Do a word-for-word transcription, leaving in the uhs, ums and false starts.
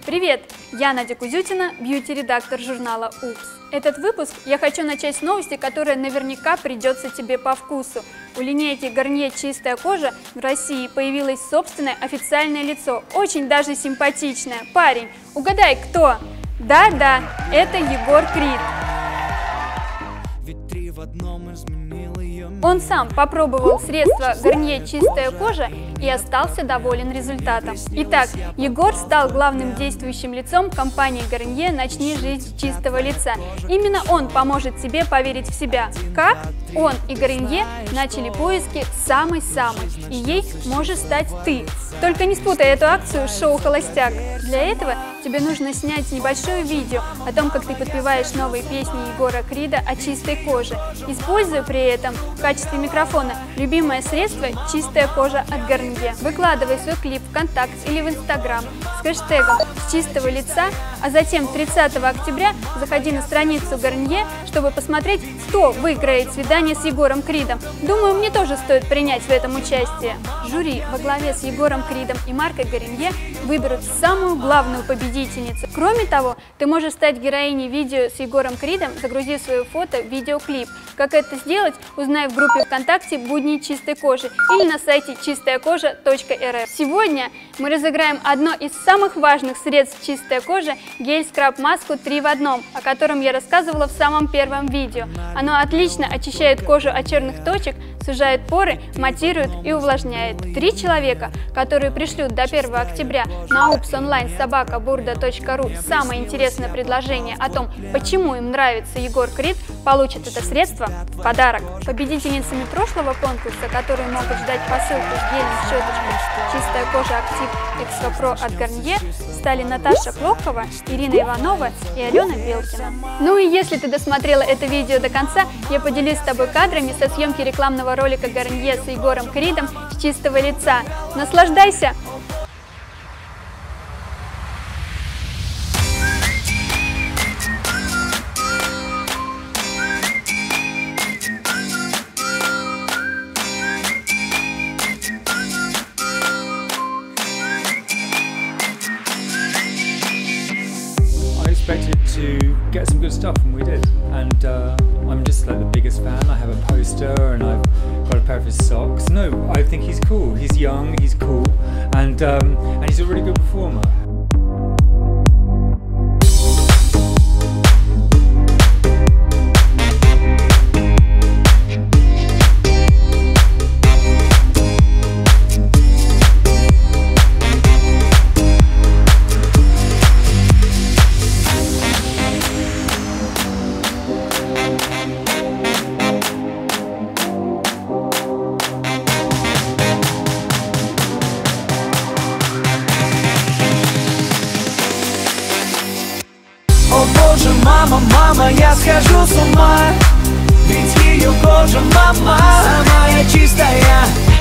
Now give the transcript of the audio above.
Привет! Я Надя Кузютина, бьюти-редактор журнала упс. Этот выпуск я хочу начать с новости, которая наверняка придется тебе по вкусу. У линейки Garnier «Чистая кожа» в России появилось собственное официальное лицо, очень даже симпатичное. Парень, угадай, кто? Да-да, это Егор Крид. Он сам попробовал средство Garnier «Чистая кожа» и остался доволен результатом. Итак, Егор стал главным действующим лицом компании Garnier «Начни жизнь с чистого лица». Именно он поможет тебе поверить в себя. Как? Он и Garnier начали поиски самой-самой, и ей можешь стать ты. Только не спутай эту акцию с шоу «Холостяк». Для этого тебе нужно снять небольшое видео о том, как ты подпеваешь новые песни Егора Крида о чистой коже, используя при этом в качестве микрофона любимое средство «Чистая кожа» от Garnier. Выкладывай свой клип в ВКонтакте или в Инстаграм с хэштегом «С чистого лица», а затем тридцатого октября заходи на страницу Garnier, чтобы посмотреть, кто выиграет свидание с Егором Кридом. Думаю, мне тоже стоит принять в этом участие. Жюри во главе с Егором Кридом и маркой Garnier выберут самую главную победительницу. Кроме того, ты можешь стать героиней видео с Егором Кридом, загрузив свое фото в видеоклип. Как это сделать, узнай в группе ВКонтакте «Будни чистой кожи» или на сайте чистая кожа точка эр эф. Сегодня мы разыграем одно из самых важных средств чистой кожи – гель-скраб-маску три в одном, о котором я рассказывала в самом первом видео. Оно отлично очищает кожу от черных точек, сужает поры, матирует и увлажняет. Три человека, которые пришлют до первого октября на упс онлайн собака бурда точка ру самое интересное предложение о том, почему им нравится Егор Крид, получат это средство в подарок. Победительницами прошлого конкурса, которые могут ждать посылку с гелем с щеточкой «Чистая кожа Актив Экстра Про» от Garnier, стали Наташа Клокова, Ирина Иванова и Алена Белкина. Ну и если ты досмотрела это видео до конца, я поделюсь с тобой кадрами со съемки рекламного ролика Garnier с Егором Кридом с чистого лица. Наслаждайся! I expected to get some good stuff, and we did. And uh, I'm just like the biggest fan. I have a poster and I've got a pair of his socks. No, I think he's cool. He's young, he's cool, and um, and he's a really good performer. О боже, мама, мама, я схожу с ума, ведь ее кожа, мама, самая чистая.